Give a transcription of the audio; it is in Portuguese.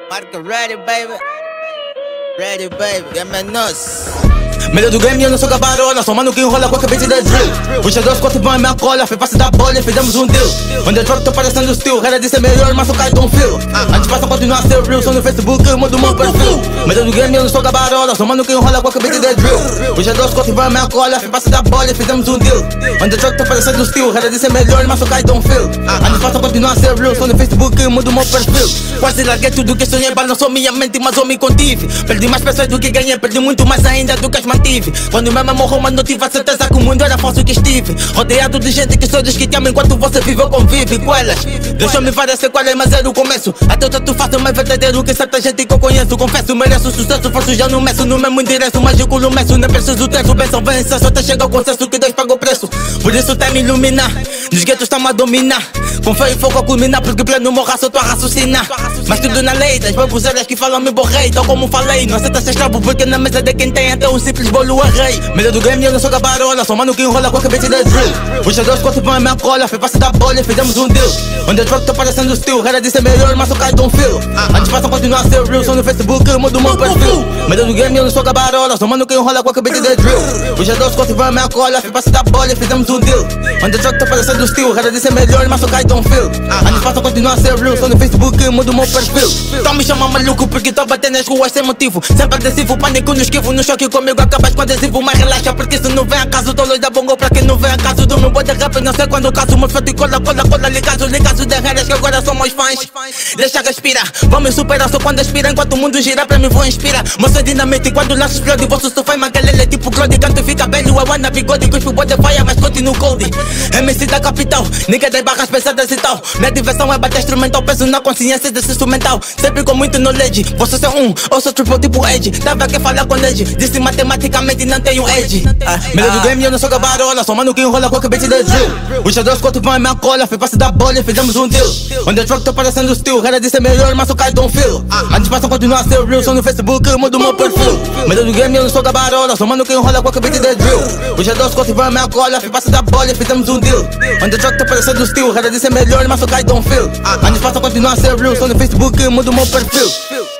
Marca ready, baby. Ready, baby. Game é nosso. Melhor do game, eu não sou gabarola. Sou mano que enrola com a cabeça da drill. Puxa dois, quatro, vão minha cola. Foi passe da bola e fizemos um deal. Onde eu troco, tô parecendo estilo. Era de ser melhor, mas sou Caetano Phil. Antes passa a continuar a ser real. Sou no Facebook, eu mudo o meu perfil. Melhor do game, eu não sou gabarola. Sou mano que enrola com a cabeça da drill. Puxa dois, quatro, vão minha cola. Foi passe da bola e fizemos um deal. Onde eu troco, tô parecendo estilo. Era de ser melhor, mas sou Caetano Phil. Antes passa a continuar a ser real. Sou no Facebook, eu mudo o meu perfil. Quase larguei tudo que sonhei, balançou minha mente, mas eu me contive. Perdi mais pessoas do que ganhei, perdi muito mais ainda do que as mantive. Quando mesmo morreu, mas não tive a certeza que o mundo era falso que estive. Rodeado de gente que só diz que te ama enquanto você vive ou convive com elas. Deixou-me várias sequelas, mas era o começo. Até o tanto faço mais verdadeiro que certa gente que eu conheço. Confesso, mereço sucesso, faço já não meço. No mesmo endereço, mágico não meço. Nem preciso terço, benção, vença. Só até chega ao consenso que Deus pagou o preço. Por isso tem me iluminar, nos guetos está-me a dominar. Com fé e fogo a culminar, porque pleno morra só estou a raciocinar. Mas tudo na lei, das baboseiras que falam me borrei. Tal como falei, não aceita ser escravo, porque na mesa de quem tem até um simples bolo é rei. Melhor do game, eu não sou gabarola. Sou mano que enrola com a cabeça da drill. Puxa dois, quatro, vão minha cola. Foi passe da bola e fizemos um deal. Onde eu troco, tô parecendo estilo. Era de ser melhor, mas sou Caetano Phil. Antes passa a continuar a ser real. Sou no Facebook, eu mudo o meu perfil. Melhor do game, eu não sou gabarola. Sou mano que enrola com a cabeça da drill. Puxa dois, quatro, vão minha cola. Foi passe da bola e fizemos um deal. Onde eu troco, tô parecendo estilo. Era de ser melhor, mas sou Caetano Phil. Antes passa a continuar a ser real. Sou no Facebook, eu mudo o meu perfil. Então me chama maluco porque tô batendo nas ruas sem motivo. Sempre agressivo, pânico no esquivo. No choque comigo acabas com adesivo. Mas relaxa porque se não vem a caso, tô longe da bongo pra quem não vem a caso. Do meu bode rap, não sei quando o caso. Meu feito e cola, ligados de regras que agora somos fãs. Deixa respirar, vamos superar só quando aspira. Enquanto o mundo gira pra mim vou inspirar. Moça dinamite quando o laço explode. Vosso sofá e magalele tipo Claude. Canto fica velho, a wanna bigode. Cuspo bode fire, mas continuo cold. MC da capital, nigga das barras pesadas e tal. Minha diversão é bater instrumental. Penso na consciência desse instrumental. Sempre com muito knowledge. Você ser um, ou sou triple tipo Edge. Tava aqui falar com Edge. Disse matematicamente não tenho edge. Melhor do game, eu não sou gabarola. Sou mano que enrola com a cabeça da drill. Puxa dois, quatro, vão minha cola. Foi passe da bola e fizemos um deal. Onde eu troco, tô parecendo estilo. Era de ser melhor, mas sou Caetano Phil. Antes passa a continuar a ser real. Sou no Facebook, eu mudo o meu perfil. Melhor do game, eu não sou gabarola. Sou mano que enrola com a cabeça da drill. Puxa dois, quatro, vão minha cola. Foi passe da bola e fizemos um deal. Onde eu troco, tô parecendo estilo. Era de ser melhor, mas sou Caetano Phil. Antes passa a continuar a ser real. Sou no Facebook, eu mudo o meu perfil.